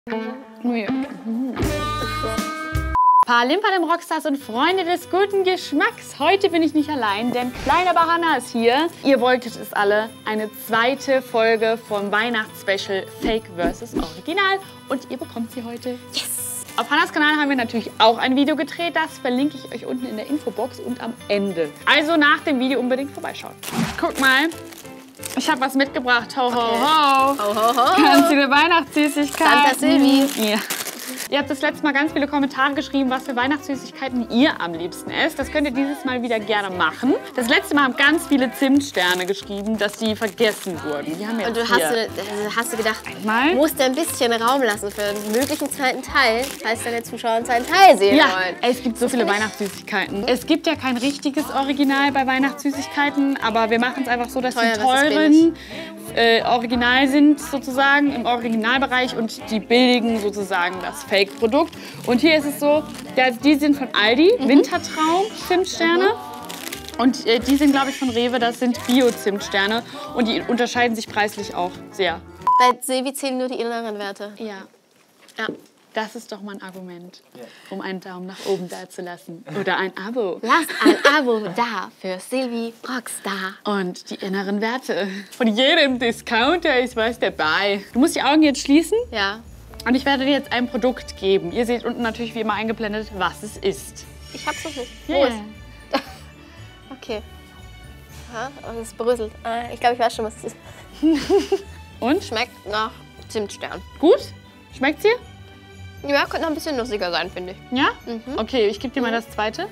Palim Rockstars und Freunde des guten Geschmacks. Heute bin ich nicht allein, denn Kleine Bahana ist hier. Ihr wolltet es alle. Eine zweite Folge vom Weihnachtsspecial Fake vs. Original. Und ihr bekommt sie heute. Yes! Auf Hannas Kanal haben wir natürlich auch ein Video gedreht. Das verlinke ich euch unten in der Infobox und am Ende. Also nach dem Video unbedingt vorbeischauen. Guck mal. Ich habe was mitgebracht. Ho, ho, ho. Ho, ho, ho. Ganz viele Weihnachtssüßigkeiten. Santa Silvi. Ja. Ihr habt das letzte Mal ganz viele Kommentare geschrieben, was für Weihnachtssüßigkeiten ihr am liebsten esst. Das könnt ihr dieses Mal wieder gerne machen. Das letzte Mal haben ganz viele Zimtsterne geschrieben, dass die vergessen wurden. Die haben wir Und du hast du gedacht, Einmal. musst du ein bisschen Raum lassen für einen möglichen zweiten Teil, falls deine Zuschauer einen zweiten Teil sehen wollen. Es gibt so viele Weihnachtssüßigkeiten. Es gibt ja kein richtiges Original bei Weihnachtssüßigkeiten, aber wir machen es einfach so, dass die teuren Original sind sozusagen im Originalbereich und die billigen sozusagen das Fake-Produkt. Und hier ist es so, die sind von Aldi, Wintertraum Zimtsterne. Und die sind, glaube ich, von Rewe, das sind Bio-Zimtsterne. Und die unterscheiden sich preislich auch sehr. Bei Silvi zählen nur die inneren Werte. Ja. Ja. Das ist doch mal ein Argument, um einen Daumen nach oben da zu lassen. Oder ein Abo. Lasst ein Abo da für Silvi Rockstar. Und die inneren Werte. Von jedem Discounter ist was dabei. Du musst die Augen jetzt schließen. Ja. Und ich werde dir jetzt ein Produkt geben. Ihr seht unten natürlich wie immer eingeblendet, was es ist. Ich hab's noch nicht. Wo Yeah. ist? Okay. Aha, und es bröselt. Ich glaube, ich weiß schon, was es ist. Und? Schmeckt nach Zimtstern. Gut? Schmeckt's dir? Ja, könnte noch ein bisschen nussiger sein, finde ich. Ja? Okay, ich gebe dir mal das zweite.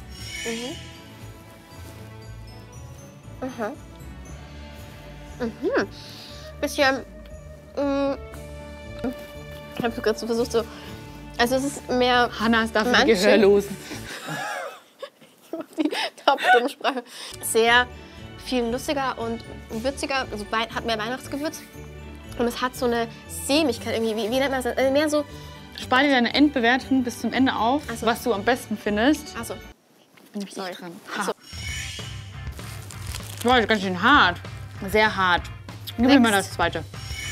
Bisschen. Ich habe gerade so versucht, so. Also, es ist mehr. Hanna ist dafür Manche- gehörlos. Die Top-Dummsprache. Sehr viel nussiger und würziger. Also, hat mehr Weihnachtsgewürz. Und es hat so eine Sämigkeit irgendwie. Wie nennt man das? Mehr so. Spar dir deine Endbewertung bis zum Ende auf, Ach so. was du am besten findest. Achso. Bin ich Sorry. dran. Ach so. Boah, das ist ganz schön hart. Sehr hart. Gib mir mal das zweite.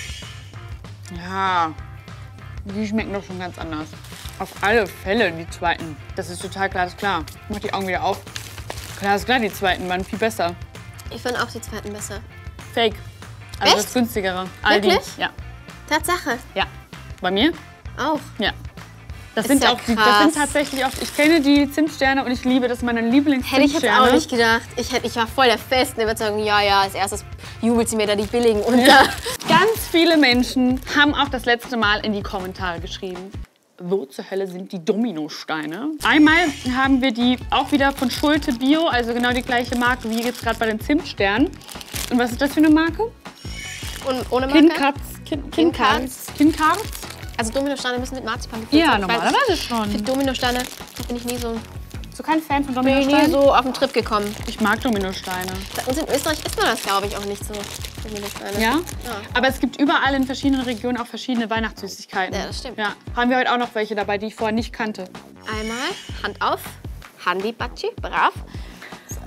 Ja, die schmecken doch schon ganz anders. Auf alle Fälle die zweiten. Das ist total glasklar. Ich mach die Augen wieder auf. Klar ist klar, die zweiten waren viel besser. Ich finde auch die zweiten besser. Fake. Also Echt? das günstigere. Aldi. Wirklich? Ja. Tatsache. Ja. Bei mir? Auch. Ja. Das Ist sind ja auch das krass. sind tatsächlich auch. Ich kenne die Zimtsterne und ich liebe das, meine Hätte ich Lieblingszimtsterne. jetzt auch nicht gedacht. Ich war voll der festen Überzeugung, ja, als erstes jubelt sie mir da die billigen unter. Ganz viele Menschen haben auch das letzte Mal in die Kommentare geschrieben, wo zur Hölle sind die Dominosteine? Einmal haben wir die auch wieder von Schulte Bio, also genau die gleiche Marke wie jetzt gerade bei den Zimtsternen. Und was ist das für eine Marke? Und ohne Marke? Kinkarts. Also Dominosteine müssen mit Marzipan gefüllt Ja, sein. Ich weiß normalerweise nicht. schon. Für Dominosteine bin ich nie so, Bist du kein Fan von bin ich nie Dominosteinen? so auf den Trip gekommen. Ich mag Dominosteine. Bei uns in Österreich isst man das, glaube ich, auch nicht so. Dominosteine. Ja? Ja. Aber es gibt überall in verschiedenen Regionen auch verschiedene Weihnachtssüßigkeiten. Ja, das stimmt. Ja. Haben wir heute auch noch welche dabei, die ich vorher nicht kannte. Einmal Hand auf, Handi Batschi, brav. Ist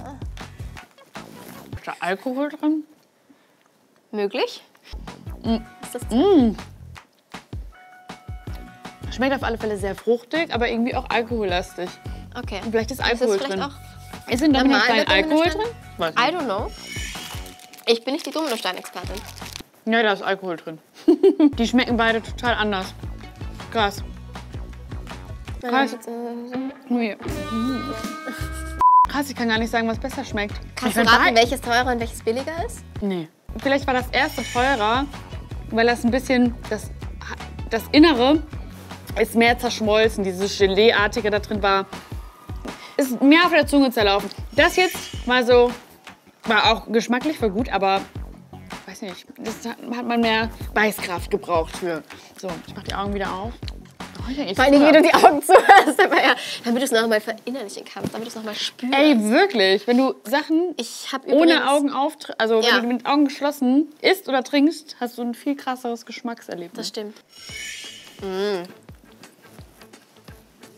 da Alkohol drin? Möglich. Ist das Schmeckt auf alle Fälle sehr fruchtig, aber irgendwie auch alkohollastig. Okay. Und vielleicht ist Das Alkohol vielleicht drin. auch Ist in Dominosteinen normale Alkohol drin? Dominosteine? Weiß I nicht. don't know. Ich bin nicht die Dominostein-Expertin. Ja, da ist Alkohol drin. Die schmecken beide total anders. Krass. Krass. Ui. Krass, ich kann gar nicht sagen, was besser schmeckt. Kannst Ich du find raten, beid- welches teurer und welches billiger ist? Nee. Vielleicht war das erste teurer, weil das ein bisschen, das Innere ist mehr zerschmolzen. Dieses Gelee-artige da drin war, ist mehr auf der Zunge zerlaufen. Das jetzt war so, war auch geschmacklich voll gut, aber weiß nicht, das hat man mehr Beißkraft gebraucht für. So, ich mach die Augen wieder auf. Oh, ich denk, ich Vor allem, wie du die Augen zuhörst, damit du es noch mal verinnerlichen kannst, damit du es noch mal spürst. Ey, wirklich, wenn du Sachen Ich habe ohne Augen also Ja. wenn du mit Augen geschlossen isst oder trinkst, hast du ein viel krasseres Geschmackserlebnis. Das stimmt.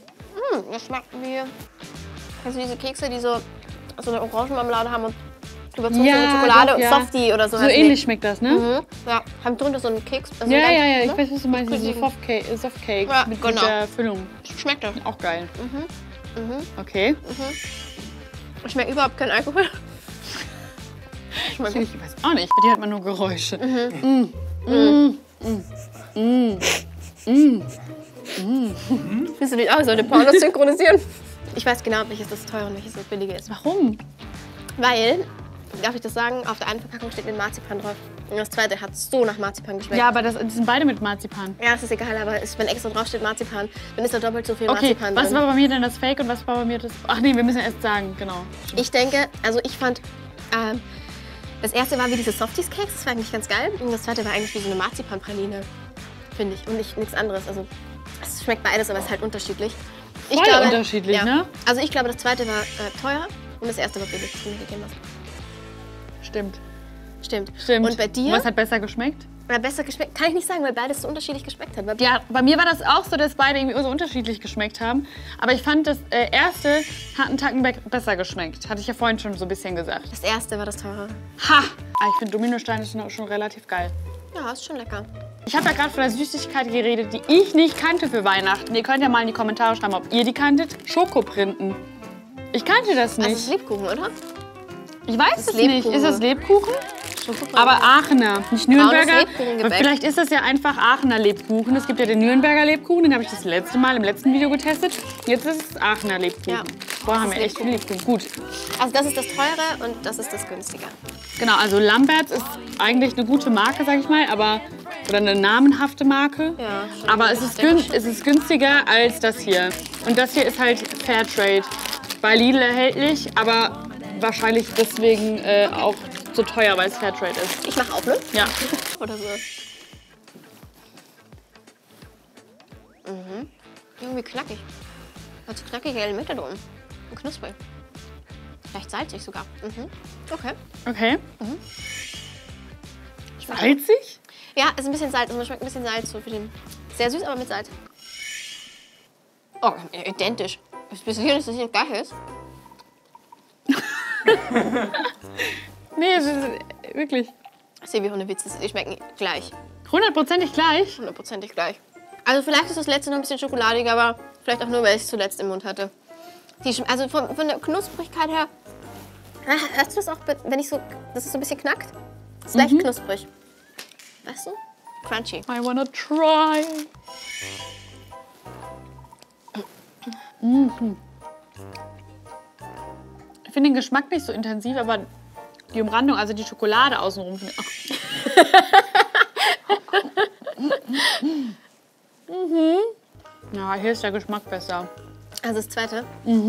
Das schmeckt wie... Also diese Kekse, die so eine Orangenmarmelade haben und Überzogen mit Schokolade doch, und ja. Softie oder so. So ähnlich schmeckt das, ne? Mhm. Ja, haben drunter so einen Keks. Also Ja, ganz, ja, ja, ne? ich weiß, was du meinst, diese Softcake Ja, mit genau. der Füllung. Schmeckt das. Auch geil. Okay. Ich schmecke überhaupt keinen Alkohol. Ich weiß auch nicht, bei dir hat man nur Geräusche. Findest du nicht auch? Ich sollte Pornos synchronisieren. Ich weiß genau, welches das teure und welches das billige ist. Warum? Weil, darf ich das sagen, auf der einen Verpackung steht mit Marzipan drauf. Und das zweite hat so nach Marzipan geschmeckt. Ja, aber die sind beide mit Marzipan. Ja, das ist egal, aber wenn extra drauf steht Marzipan, dann ist da doppelt so viel Okay, Marzipan was drin. war bei mir denn das Fake und was war bei mir das... Ach nee, wir müssen erst sagen, genau. Ich denke, also ich fand, das erste war wie diese Softies-Cakes, das war eigentlich ganz geil. Und das zweite war eigentlich wie so eine Marzipanpraline, finde ich. Und nichts anderes. Also es schmeckt beides, aber es ist halt unterschiedlich. Voll unterschiedlich, ja. ne? Also ich glaube, das zweite war teuer und das erste war billig, das du mir gegeben hast. Stimmt. Stimmt. Und bei dir? Was hat besser geschmeckt? Oder besser geschmeckt? Kann ich nicht sagen, weil beides so unterschiedlich geschmeckt hat. Ja, bei mir war das auch so, dass beide irgendwie so unterschiedlich geschmeckt haben. Aber ich fand, das erste hat einen Tacken besser geschmeckt. Hatte ich ja vorhin schon so ein bisschen gesagt. Das erste war das teure. Ha! Aber ich finde, Dominosteine sind schon relativ geil. Ja, ist schon lecker. Ich habe ja gerade von der Süßigkeit geredet, die ich nicht kannte für Weihnachten. Ihr könnt ja mal in die Kommentare schreiben, ob ihr die kanntet. Schokoprinten. Ich kannte das nicht. Also es ist Lebkuchen, oder? Ich weiß ist es nicht. Lebkuchen. Ist das Lebkuchen? Schokoprinten. Aber Aachener, nicht Nürnberger. Lebkuchengebäck. Vielleicht ist das ja einfach Aachener Lebkuchen. Es gibt ja den Nürnberger Lebkuchen, den habe ich das letzte Mal im letzten Video getestet. Jetzt ist es Aachener Lebkuchen. Ja. Vorher haben wir echt viel Lebkuchen. Gut. Also das ist das teure und das ist das günstige. Genau, also Lamberts ist eigentlich eine gute Marke, sag ich mal, aber oder eine namenhafte Marke. Ja, schon aber es ist günstiger als das hier. Und das hier ist halt Fairtrade. Bei Lidl erhältlich, aber wahrscheinlich deswegen auch so teuer, weil es Fairtrade ist. Ich mache auf, ne? Ja. Oder so. Irgendwie knackig. Hat so knackige Elemente drin. Und knusprig. Vielleicht salzig sogar. Okay. Okay. Salzig? Ja, ist ein bisschen Salz. Also man schmeckt ein bisschen Salz so für den. Sehr süß, aber mit Salz. Oh, identisch. Ist bis hier, dass das hier gleich ist. Nee, es ist wirklich Ich sehe, wie Hundewitze sind. Die schmecken gleich. 100%ig gleich. 100%ig gleich. Also vielleicht ist das letzte noch ein bisschen schokoladiger, aber vielleicht auch nur, weil ich es zuletzt im Mund hatte. Also von der Knusprigkeit her, hörst du das auch, wenn ich so, dass es so ein bisschen knackt? Es ist leicht knusprig. Weißt du? Crunchy. I wanna try. Ich finde den Geschmack nicht so intensiv, aber die Umrandung, also die Schokolade außenrum, finde ich. Ja, hier ist der Geschmack besser. Also das zweite.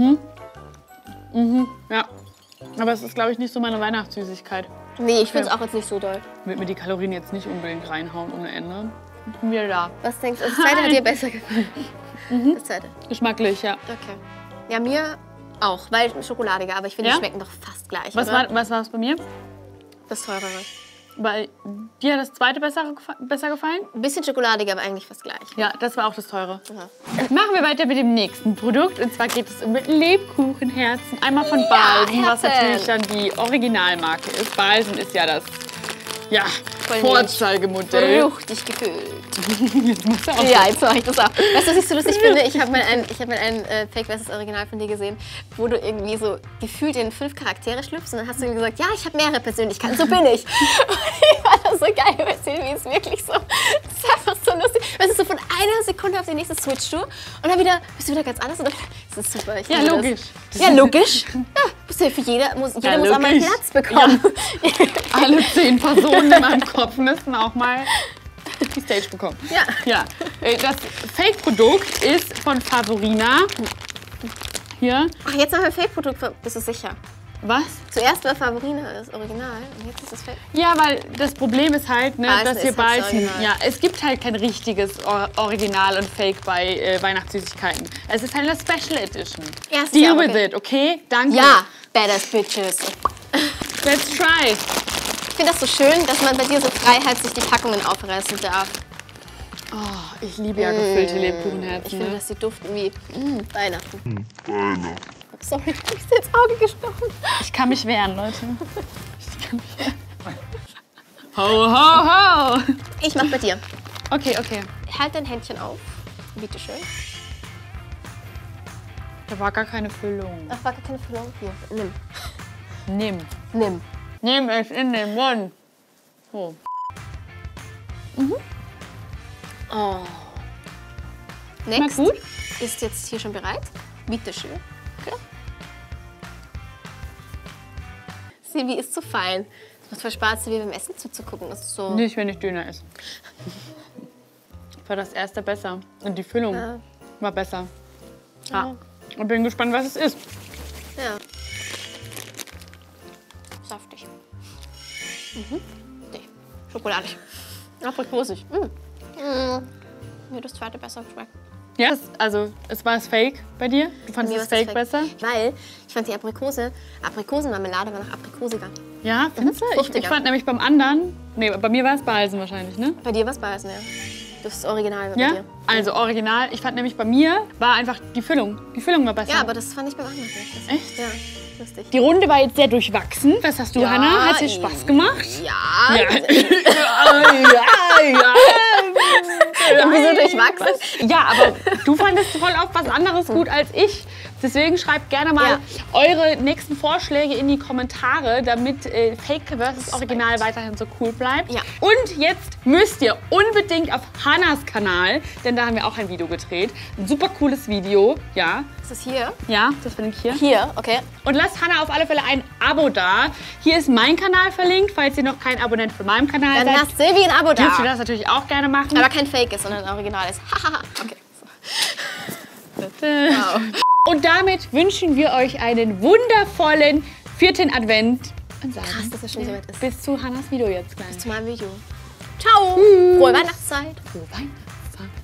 Ja. Aber es ist, glaube ich, nicht so meine Weihnachtssüßigkeit. Nee, ich finde es auch jetzt nicht so doll. Ich würde mir die Kalorien jetzt nicht unbedingt reinhauen ohne Ende. Ich bin wieder da. Was denkst du? Das zweite hat dir besser gefallen. Das zweite. Geschmacklich, ja. Okay. Ja, mir auch, weil schokoladiger, aber ich finde, Ja? die schmecken doch fast gleich. Was oder? war es bei mir? Das teurere. Bei dir hat das zweite besser gefallen? Ein bisschen schokoladiger, aber eigentlich fast gleich. Ja, das war auch das teure. Aha. Machen wir weiter mit dem nächsten Produkt. Und zwar geht es um Lebkuchenherzen. Einmal von Balsen, was Herzen. natürlich dann die Originalmarke ist. Balsen ist ja das Voll Vorzeigemodell. Richtig gefüllt. Jetzt musst du auch Ja, jetzt mache ich das auch. Weißt du, was ich so lustig finde? Ich habe mal ein Fake vs. Original von dir gesehen, wo du irgendwie so gefühlt in 5 Charaktere schlüpfst und dann hast du gesagt, ja, ich habe mehrere Persönlichkeiten, so bin ich. Und ich fand das so geil, weil es irgendwie ist wirklich so. Das ist einfach so lustig. Weißt du, so von einer Sekunde auf die nächste switchst du und dann wieder bist du wieder ganz anders. Und dann, das ist super. Ich Ja, liebe logisch. Das. Ja, logisch. Ja, bist du für jeder muss auch mal logisch. Platz bekommen. Alle 10 Personen in meinem Kopf müssen auch mal die Stage bekommen. Ja. Das Fake-Produkt ist von Favorina. Hier. Ach, jetzt haben wir ein Fake-Produkt, bist du sicher? Was? Zuerst war Favorina das Original und jetzt ist das Fake. Ja, weil das Problem ist halt, ne, Balsen dass wir ist halt das Balsen. Original. Ja, es gibt halt kein richtiges Original und Fake bei Weihnachtssüßigkeiten. Es ist halt eine Special Edition. Ja, es ist Deal ja auch with okay. it, okay? Danke. Ja, badass Bitches. Let's try. Ich finde das so schön, dass man bei dir so frei sich die Packungen aufreißen darf. Oh, ich liebe ja gefüllte Lebkuchenherzen. Ich finde, Ne? dass die duften wie Weihnachten. Sorry, du bist ins Auge gestochen. Ich kann mich wehren, Leute. Ich kann mich wehren. Ho, ho, ho! Ich mach bei dir. Okay, okay. Halt dein Händchen auf. Bitte schön. Da war gar keine Füllung. Ach, war gar keine Füllung. Hier, nimm. Nimm. Nimm. Nimm es in den Mund. So. Oh. Na Next. gut. Ist jetzt hier schon bereit? Bitte schön. Okay. Silvi ist zu fein. Es macht voll Spaß, wie beim Essen zuzugucken. Das ist so. Nicht, wenn ich Döner esse. War das erste besser. Und die Füllung Ja. war besser. Ja. Ja. Und bin gespannt, was es ist. Ja. Saftig. Nee, schokoladig. Aprikosig. Mir das zweite besser geschmeckt. Ja, es war es fake bei dir? Du fandest Mir es war fake besser? Weil ich fand die Aprikosenmarmelade war noch aprikosiger. Ja, findest du? Ich fruchtiger. fand nämlich beim anderen, nee, bei mir war es Balsen wahrscheinlich, ne? Bei dir war es Balsen, ja. Das ist Original bei Ja, dir. also original. Ich fand nämlich bei mir war einfach die Füllung. Die Füllung war besser. Ja, aber das fand ich beim anderen nicht. Echt? Ja, lustig. Die Runde war jetzt sehr durchwachsen. Was hast du, Ja, Hannah? Hat dir Spaß gemacht? Ja. Ja. ja. Wieso durchwachsen? Ja, aber du fandest voll auf was anderes gut als ich. Deswegen schreibt gerne mal Ja. eure nächsten Vorschläge in die Kommentare, damit Fake vs. Original weiterhin so cool bleibt. Ja. Und jetzt müsst ihr unbedingt auf Hannahs Kanal, denn da haben wir auch ein Video gedreht. Ein super cooles Video. Ja, Ist das hier? ja, das bin ich hier. Hier, okay. Und lasst Hannah auf alle Fälle ein Abo da. Hier ist mein Kanal verlinkt, falls ihr noch kein Abonnent von meinem Kanal Dann seid. lasst Silvi ein Abo Dürft ihr da. das natürlich auch gerne machen. Aber kein Fake ist, sondern ein Original ist. Hahaha. Okay. Wow. Und damit wünschen wir euch einen wundervollen 4. Advent. Und sagen, Krass, dass es schon so weit ist. bis zu Hannas Video jetzt gleich. Zu meinem Video. Ciao. Frohe Weihnachtszeit. Frohe Weihnachten.